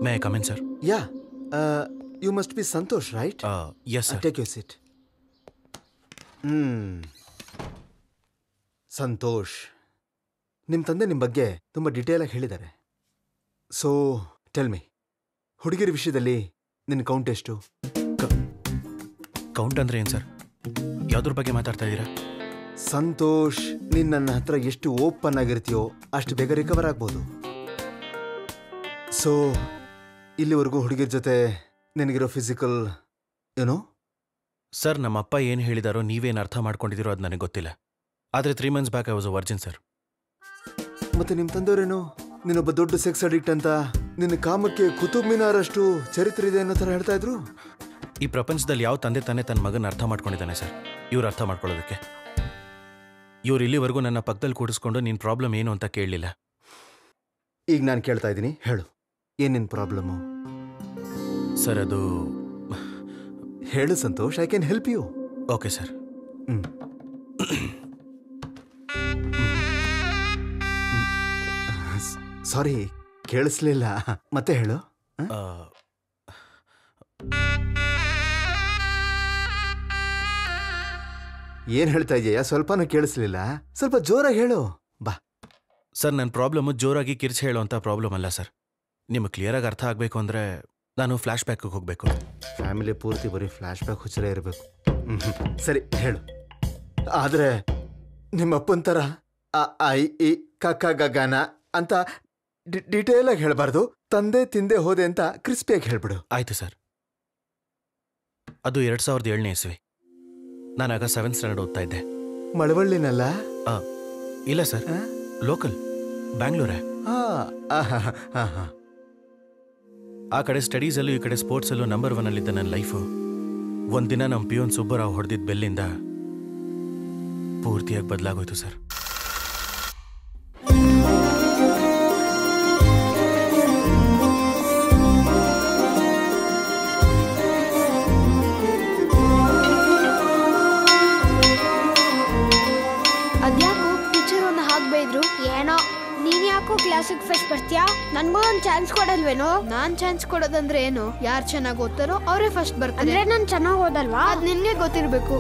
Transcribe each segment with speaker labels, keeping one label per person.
Speaker 1: May I come in sir?
Speaker 2: Yeah, you must be Santosh, right?
Speaker 1: Yes sir.
Speaker 2: Take your seat. Santosh, ನಿಮ್ಮ ತಂದೆ ನಿಮ್ಮ ಬಗ್ಗೆ ತುಂಬ ಡೀಟೇಲಾಗಿ ಹೇಳಿದ್ದಾರೆ. ಸೊ ಟೆಲ್ ಮಿ, ಹುಡುಗಿರ ವಿಷಯದಲ್ಲಿ ನಿನ್ನ ಕೌಂಟ್ ಎಷ್ಟು?
Speaker 1: ಕೌಂಟ್ ಅಂದ್ರೆ ಏನು ಸರ್? ಯಾವುದ್ರ ಬಗ್ಗೆ ಮಾತಾಡ್ತಾ ಇದ್ದೀರಾ?
Speaker 2: ಸಂತೋಷ್, ನೀನು ನನ್ನ ಹತ್ರ ಎಷ್ಟು ಓಪನ್ ಆಗಿರ್ತೀಯೋ ಅಷ್ಟು ಬೇಗ ರಿಕವರ್ ಆಗ್ಬೋದು. ಸೊ ಇಲ್ಲಿವರೆಗೂ ಹುಡುಗಿರ ಜೊತೆ ನಿನಗಿರೋ ಫಿಸಿಕಲ್ ಏನೋ?
Speaker 1: ಸರ್, ನಮ್ಮ ಅಪ್ಪ ಏನು ಹೇಳಿದಾರೋ ನೀವೇನು ಅರ್ಥ ಮಾಡ್ಕೊಂಡಿದ್ದೀರೋ ಅದು ನನಗೆ ಗೊತ್ತಿಲ್ಲ. ಆದರೆ 3 months back I was a virgin sir.
Speaker 2: ಮತ್ತೆ ನಿಮ್ಮ ತಂದೆಯವರೇನು ನೀನೊಬ್ಬ ದೊಡ್ಡ ಸೆಕ್ಸ್ ಅಡಿಕ್ಟ್ ಅಂತ, ನಿನ್ನ ಕಾಮಕ್ಕೆ ಕುತುಬ್ ಮಿನಾರಷ್ಟು ಚರಿತ್ರೆ ಇದೆ ಅನ್ನೋ ಥರ ಹೇಳ್ತಾ ಇದ್ರು.
Speaker 1: ಈ ಪ್ರಪಂಚದಲ್ಲಿ ಯಾವ ತಂದೆ ತಾನೇ ತನ್ನ ಮಗನ ಅರ್ಥ ಮಾಡ್ಕೊಂಡಿದ್ದಾನೆ ಸರ್, ಇವ್ರು ಅರ್ಥ ಮಾಡ್ಕೊಳ್ಳೋದಕ್ಕೆ? ಇವ್ರು ಇಲ್ಲಿವರೆಗೂ ನನ್ನ ಪಕ್ಕದಲ್ಲಿ ಕೂಡಿಸ್ಕೊಂಡು ನಿನ್ನ ಪ್ರಾಬ್ಲಮ್ ಏನು ಅಂತ ಕೇಳಲಿಲ್ಲ.
Speaker 2: ಈಗ ನಾನು ಕೇಳ್ತಾ ಇದ್ದೀನಿ, ಹೇಳು, ಏನು ನಿನ್ನ ಪ್ರಾಬ್ಲಮ್ಮು?
Speaker 1: ಸರ್ ಅದು
Speaker 2: ಹೇಳು Santosh, I can help you.
Speaker 1: Okay sir.
Speaker 2: Sorry, ಕೇಳಿಸ್ಲಿಲ್ಲ, ಮತ್ತೆ ಹೇಳು. ಏನ್ ಹೇಳ್ತಾ ಇದೆಯಾ? ಸ್ವಲ್ಪನೂ ಕೇಳಿಸ್ಲಿಲ್ಲ, ಸ್ವಲ್ಪ ಜೋರಾಗಿ ಹೇಳು ಬಾ.
Speaker 1: ಸರ್, ನನ್ನ ಪ್ರಾಬ್ಲಮ್ಮು ಜೋರಾಗಿ ಕಿರ್ಚಿ ಹೇಳೋವಂಥ ಪ್ರಾಬ್ಲಮ್ ಅಲ್ಲ ಸರ್. ನಿಮಗೆ ಕ್ಲಿಯರಾಗಿ ಅರ್ಥ ಆಗಬೇಕು ಅಂದರೆ ನಾನು ಫ್ಲ್ಯಾಶ್ ಬ್ಯಾಕ್ಗೆ ಹೋಗಬೇಕು.
Speaker 2: ಫ್ಯಾಮಿಲಿ ಪೂರ್ತಿ ಬರೀ ಫ್ಲ್ಯಾಶ್ ಬ್ಯಾಕ್ ಹುಚ್ಚರೇ ಇರಬೇಕು. ಸರಿ ಹೇಳು, ಆದರೆ ನಿಮ್ಮಪ್ಪನ ಥರ ಐ ಇ ಕಕ್ಕ ಗಗನ ಅಂತ ಡಿಟೇಲಾಗಿ ಹೇಳಬಾರ್ದು. ತಂದೆ ತಿಂದೆ ಹೋದೆ ಅಂತ ಕ್ರಿಸ್ಪಿಯಾಗಿ ಹೇಳ್ಬಿಡು.
Speaker 1: ಆಯಿತು ಸರ್. ಅದು 2007ನೇ ಇಸ್ವಿ. ನಾನಾಗ 7th ಸ್ಟ್ಯಾಂಡರ್ಡ್ ಓದ್ತಾ ಇದ್ದೆ.
Speaker 2: ಮಳವಳ್ಳಿನಲ್ಲ?
Speaker 1: ಇಲ್ಲ ಸರ್, ಲೋಕಲ್, ಬ್ಯಾಂಗ್ಳೂರೇ. ಆ ಕಡೆ ಸ್ಟಡೀಸಲ್ಲೂ ಈ ಕಡೆ ಸ್ಪೋರ್ಟ್ಸಲ್ಲೂ ನಂಬರ್ 1 ಅಲ್ಲಿದ್ದ ನನ್ನ ಲೈಫು ಒಂದಿನ ನಮ್ಮ ಪಿಯೋನ್ ಸುಬ್ಬರಾವ್ ಹೊಡೆದಿದ್ದ ಬೆಲ್ಲಿಂದ ಪೂರ್ತಿಯಾಗಿ ಬದಲಾಗೋಯ್ತು ಸರ್.
Speaker 3: ಅದ್ಯಾಕೋ ಟೀಚರ್ ಒಂದು ಹಾಗೆ ಬೈದ್ರು? ಏನೋ, ನೀನ್ ಯಾಕೋ ಕ್ಲಾಸಿಕ್ ಫೆಸ್ಟ್ ಬರ್ತೀಯಾ? ನನ್ಗೂ ಒಂದು ಚಾನ್ಸ್ ಕೊಡಲ್ವೇನೋ? ನಾನ್ ಚಾನ್ಸ್ ಕೊಡೋದಂದ್ರೆ ಏನು? ಯಾರು ಚೆನ್ನಾಗಿ ಓದ್ತಾರೋ ಅವರೇ ಫಸ್ಟ್ ಬರ್ತಾರೆ. ಅಂದ್ರೆ ನಾನು ಚೆನ್ನಾಗಿ ಓದಲ್ವಾ? ಅದ್ ನಿನ್ಗೆ ಗೊತ್ತಿರ್ಬೇಕು.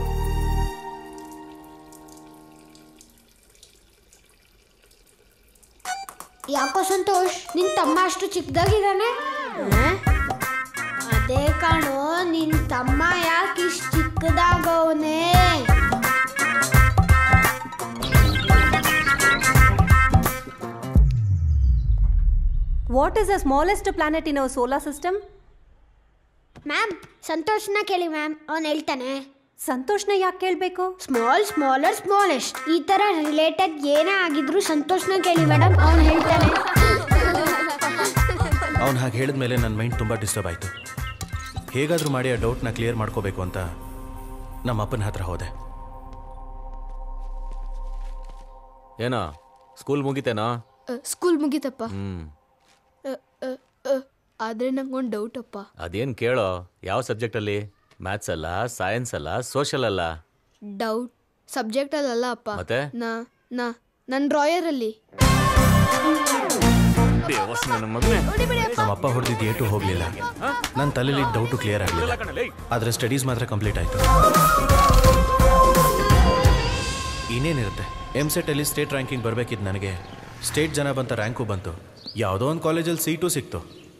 Speaker 3: ಯಾಕೋ ಸಂತೋಷ್, ನಿನ್ ತಮ್ಮ ಅಷ್ಟು ಚಿಕ್ಕದಾಗಿದ್ದಾನೆ? ಅದೇ ಕಾಣೋ, ನಿನ್ ತಮ್ಮ ಯಾಕೆ ಇಷ್ಟು ಚಿಕ್ಕದಾಗವನೇ?
Speaker 4: What is the smallest planet in our solar system?
Speaker 3: Ma'am, ಸಂತೋಷ್ನ ಕೇಳಿ ಮ್ಯಾಮ್, ಅವನು ಹೇಳ್ತಾನೆ.
Speaker 4: ಸಂತೋಷ್ನ ಯಾಕೆ ಕೇಳಬೇಕು?
Speaker 3: ಸ್ಮಾಲ್, ಸ್ಮಾಲರ್, ಸ್ಮಾಲೆಸ್ಟ್ ಈ ತರ ರಿಲೇಟೆಡ್ ಏನೇ ಆಗಿದ್ರು ಸಂತೋಷ್ನ ಕೇಳಿ ಮೇಡಮ್, ಅವನು ಹೇಳ್ತಾನೆ.
Speaker 1: ಅವ್ನು ಹಾಗೆ ಹೇಳಿದ್ಮೇಲೆ ನನ್ನ ಮೈಂಡ್ ತುಂಬ ಡಿಸ್ಟರ್ಬ್ ಆಯಿತು. ಹೇಗಾದರೂ ಮಾಡಿ ಆ ಡೌಟ್ನ ಕ್ಲಿಯರ್ ಮಾಡ್ಕೋಬೇಕು ಅಂತ ನಮ್ಮ ಅಪ್ಪನ ಹತ್ರ ಹೋದೆ.
Speaker 5: ಏನೋ ಸ್ಕೂಲ್ ಮುಗಿತೇನೋ?
Speaker 3: ಸ್ಕೂಲ್ ಮುಗಿತಪ್ಪ. ಆದ್ರೆ ನಂಗೊಂದು ಡೌಟ್ ಅಪ್ಪ.
Speaker 5: ಅದೇನು ಕೇಳೋ, ಯಾವ ಸಬ್ಜೆಕ್ಟಲ್ಲಿ? ಮ್ಯಾಥ್ಸ್ ಅಲ್ಲ, ಸೈನ್ಸ್ ಅಲ್ಲ, ಸೋಷಲ್ ಅಲ್ಲ?
Speaker 3: ಡೌಟ್ ಸಬ್ಜೆಕ್ಟ್ ಅಲ್ಲ ಅಪ್ಪ.
Speaker 5: ಮತ್ತೆ
Speaker 3: ನನ್ನ ಡ್ರಾಯರ್ ಅಲ್ಲಿ.
Speaker 1: ನಮ್ಮ ಅಪ್ಪ ಹೊಡೆದಿದ್ದು ಏಟು ಹೋಗಲಿಲ್ಲ. ನನ್ನ ತಲೆಯಲ್ಲಿ ಡೌಟು ಕ್ಲಿಯರ್ ಆಗಲಿಲ್ಲ. ಆದರೆ ಸ್ಟಡೀಸ್ ಮಾತ್ರ ಕಂಪ್ಲೀಟ್ ಆಯಿತು. ಇನ್ನೇನಿರುತ್ತೆ, MCET ಅಲ್ಲಿ ಸ್ಟೇಟ್ ರ್ಯಾಂಕಿಂಗ್ ಬರಬೇಕಿದ್ದು ನನಗೆ. ಸ್ಟೇಟ್ ಜನ ಬಂತ ರ್ಯಾಂಕು ಬಂತು. ಯಾವುದೋ ಒಂದು ಕಾಲೇಜಲ್ಲಿ ಸೀಟು ಸಿಕ್ತು.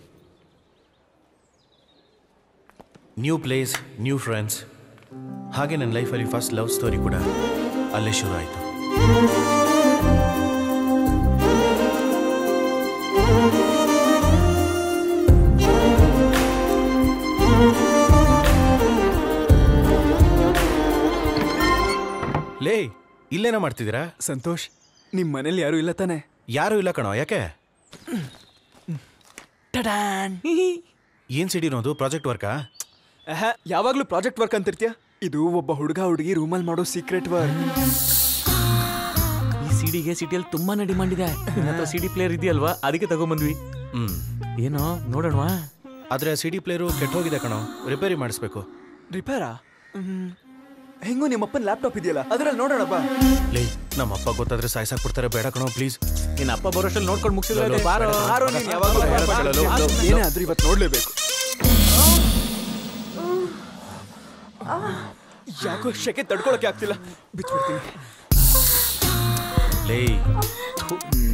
Speaker 1: New place, new friends. ಹಾಗೆ ನನ್ನ ಲೈಫಲ್ಲಿ ಫಸ್ಟ್ ಲವ್ ಸ್ಟೋರಿ ಕೂಡ ಅಲ್ಲೇ ಶುರು ಆಯಿತು. ಲೇ, ಇಲ್ಲೇನೋ ಮಾಡ್ತಿದ್ದೀರಾ?
Speaker 6: ಸಂತೋಷ್, ನಿಮ್ಮ ಮನೇಲಿ ಯಾರು ಇಲ್ಲ ತಾನೆ?
Speaker 1: ಯಾರೂ ಇಲ್ಲ ಕಣೋ. ಯಾಕೆ? ಏನ್ ಸಿಡಿರೋದು? ಪ್ರಾಜೆಕ್ಟ್ ವರ್ಕಾ?
Speaker 6: ಯಾವಾಗ್ಲೂ ಪ್ರಾಜೆಕ್ಟ್ ವರ್ಕ್ ಅಂತಿರ್ತೀಯ? ಇದು ಒಬ್ಬ ಹುಡುಗ ಹುಡುಗಿ ರೂಮಲ್ಲಿ ಮಾಡೋ ಸೀಕ್ರೆಟ್ ವರ್ಕ್.
Speaker 5: ಈ ಸಿಡಿಗೆ ಸಿಟಿಯಲ್ಲಿ ತುಂಬಾನೇ ಡಿಮಾಂಡ್ ಇದೆ. CD ಪ್ಲೇಯರ್ ಇದೆಯಲ್ವಾ, ಅದಕ್ಕೆ ತಗೊಂಬಂದ್ವಿ. ಏನೋ ನೋಡೋಣವಾ?
Speaker 1: ಆದ್ರೆ CD ಪ್ಲೇಯರು ಕೆಟ್ಟೋಗಿದೆ ಕಣೋ, ರಿಪೇರಿ ಮಾಡಿಸ್ಬೇಕು.
Speaker 6: ರಿಪೇರಾ? ಹೆಂಗೋ ನಿಮ್ಮಪ್ಪನ ಲ್ಯಾಪ್ಟಾಪ್ ಇದೆಯಲ್ಲ ಅದ್ರಲ್ಲಿ ನೋಡೋಣ ಬಾ.
Speaker 1: ಲೇ ನಮ್ಮ ಅಪ್ಪ ಗೊತ್ತಾದ್ರೆ ಸಾಯ್ಸಾಕ್ಬಿಡ್ತಾರೆ, ಬೇಡ ಕಣೋ ಪ್ಲೀಸ್.
Speaker 5: ನಿನ್ನ ಅಪ್ಪ ಬರೋಷ್ಟಲ್ಲಿ ನೋಡ್ಕೊಂಡು ಮುಗಿಸಿದ್ರೆ
Speaker 6: ಯಾರೋ ನೀನ್ ಯಾವಾಗಲೂ ಏನೇ ಆದ್ರೂ ಇವತ್ತು ನೋಡ್ಲೇಬೇಕು. ಯಾಕೋ ಶೆಕೆ ತಡ್ಕೊಳಕ್ಕೆ ಆಗ್ತಿಲ್ಲ, ಬಿಚ್ಬಿಡ್ತೀನಿ.
Speaker 1: ಲೇ